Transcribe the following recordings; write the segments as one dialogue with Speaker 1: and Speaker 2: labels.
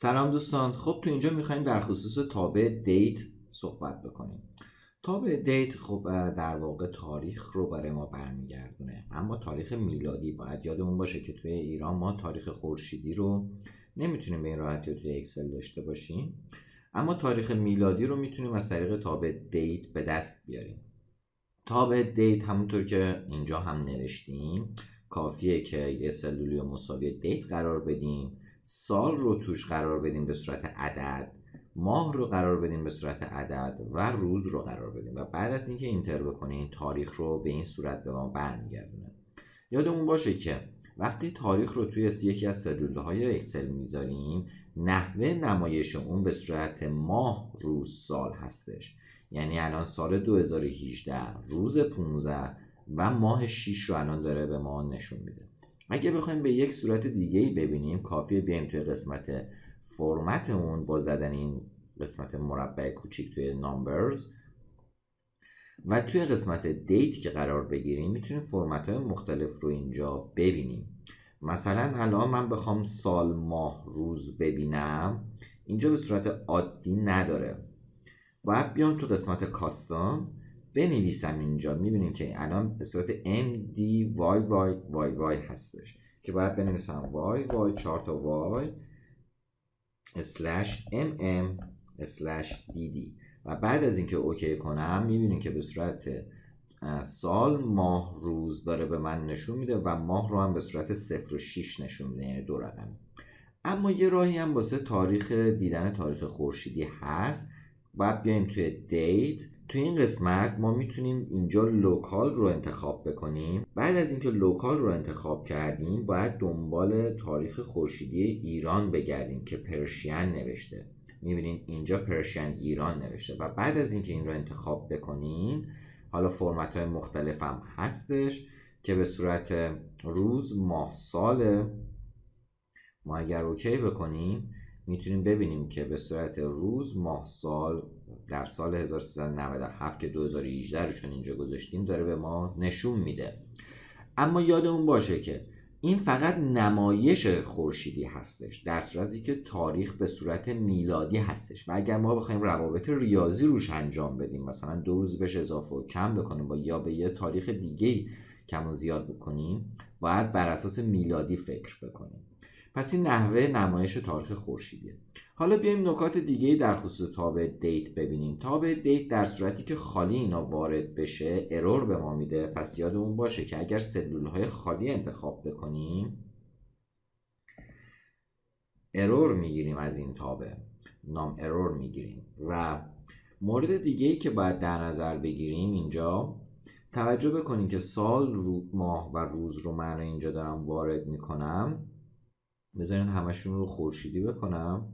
Speaker 1: سلام دوستان. خب تو اینجا میخوایم در خصوص تابع دیت صحبت بکنیم. تابع دیت خب در واقع تاریخ رو برای ما برمیگردونه، اما تاریخ میلادی. باید یادمون باشه که توی ایران ما تاریخ خورشیدی رو نمیتونیم به این راحتی توی اکسل داشته باشیم، اما تاریخ میلادی رو میتونیم از طریق تابع دیت به دست بیاریم. تابع دیت همونطور که اینجا هم نوشتیم کافیه که یه سلولی رو مساوی دیت قرار بدیم، سال رو توش قرار بدیم به صورت عدد، ماه رو قرار بدیم به صورت عدد و روز رو قرار بدیم و بعد از اینکه اینتر بکنیم تاریخ رو به این صورت به ما برمیگردونه. یادمون باشه که وقتی تاریخ رو توی یکی از سلولهای اکسل میذاریم نحوه نمایش اون به صورت ماه، روز، سال هستش. یعنی الان سال 2018 روز 15 و ماه 6 رو الان داره به ما نشون میده. اگه بخوایم به یک صورت دیگه‌ای ببینیم کافیه بیایم توی قسمت فرمت اون با زدن این قسمت مربع کوچیک توی نامبرز و توی قسمت دیت که قرار بگیریم میتونیم فرمت های مختلف رو اینجا ببینیم. مثلا الان من بخوام سال، ماه، روز ببینم اینجا به صورت عادی نداره، باید بیام تو قسمت کاستوم بنویسم. اینجا میبینیم که الان به صورت MDYYYY هستش که باید بنویسم YY 4 تا Y /MM/DD و بعد از اینکه اوکی کنم میبینیم که به صورت سال، ماه، روز داره به من نشون میده و ماه رو هم به صورت 0 و 6 نشون میده، یعنی 2 رقم. اما یه راهی هم واسه دیدن تاریخ خورشیدی هست. باید بیایم توی دیت. توی این قسمت ما میتونیم اینجا لوکال رو انتخاب بکنیم. بعد از اینکه لوکال رو انتخاب کردیم باید دنبال تاریخ خورشیدی ایران بگردیم که پرشین نوشته. میبینین اینجا پرشین ایران نوشته و بعد از اینکه این رو انتخاب بکنین حالا فرمت های مختلف هم هستش که به صورت روز، ماه، ساله. ما اگر اوکی بکنیم میتونیم ببینیم که به صورت روز، ماه، سال در سال 1397 که 2018 رو چون اینجا گذاشتیم داره به ما نشون میده. اما یادمون باشه که این فقط نمایش خورشیدی هستش، در صورتی که تاریخ به صورت میلادی هستش و اگر ما بخوایم روابط ریاضی روش انجام بدیم، مثلا 2 روز بهش اضافه و کم بکنیم یا به یه تاریخ دیگه کم و زیاد بکنیم، باید بر اساس میلادی فکر بکنیم. پس این نحوه نمایش تاریخ خورشیدیه. حالا بیایم نکات دیگه‌ای در خصوص تابع دیت ببینیم. تابع دیت در صورتی که خالی اینا وارد بشه ارور به ما میده. پس یادمون باشه که اگر سلول‌های خالی انتخاب بکنیم ارور میگیریم، از این تابع نام ارور میگیریم. و مورد دیگه‌ای که باید در نظر بگیریم اینجا توجه بکنیم که سال، ماه و روز رو من اینجا دارم وارد میکنم. بذارین همشون رو خورشیدی بکنم.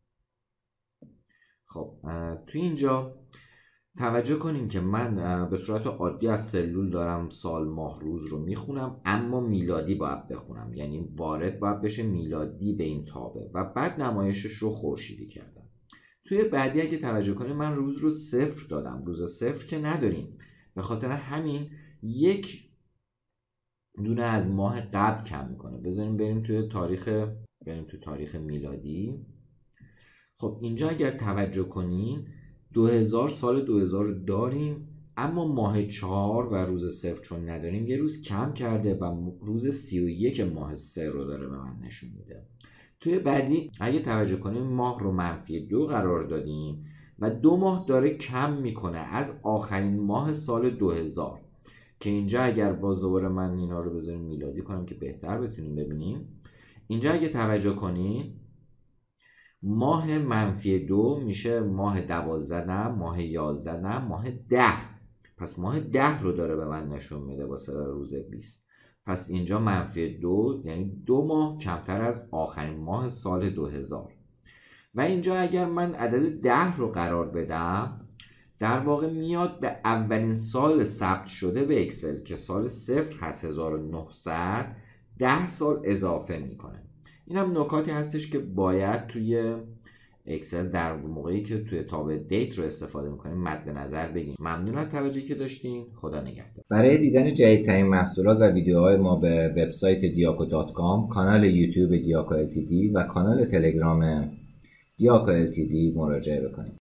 Speaker 1: خب توی اینجا توجه کنیم که من به صورت عادی از سلول دارم سال، ماه، روز رو میخونم، اما میلادی باید بخونم، یعنی وارد باید بشه میلادی به این تابع و بعد نمایشش رو خورشیدی کردم. توی بعدی اگه توجه کنیم من روز رو 0 دادم، روز 0 که نداریم، به خاطر همین یک دونه از ماه قبل کم میکنه. بذاریم بریم توی تاریخ میلادی. خب اینجا اگر توجه کنین 2000 سال 2000 داریم، اما ماه 4 و روز 0 چون نداریم یه روز کم کرده و روز 31 ماه 3 رو داره به من نشون میده. توی بعدی اگه توجه کنیم ماه رو -2 قرار دادیم و 2 ماه داره کم میکنه از آخرین ماه سال 2000 که اینجا اگر باز دوباره من اینا رو بذاریم میلادی کنم که بهتر بتونیم ببینیم. اینجا اگه توجه کنید ماه -2 میشه ماه 12، نه ماه 11، نه ماه 10. پس ماه 10 رو داره به من نشون میده واسه روز 20. پس اینجا -2 یعنی 2 ماه کمتر از آخرین ماه سال 2000. و اینجا اگر من عدد 10 رو قرار بدم در واقع میاد به اولین سال ثبت شده به اکسل که سال 0 هست 1900 10 سال اضافه میکنه. این هم نکاتی هستش که باید توی اکسل در موقعی که توی تابع دیت رو استفاده میکنیم مد نظر بگیریم. ممنون از توجهی که داشتین. خدا نگهدار. برای دیدن جدیدترین محصولات و ویدیوهای ما به وبسایت diaco.com، کانال یوتیوب diaco ltd و کانال تلگرام یا LTD مراجعه بکنید.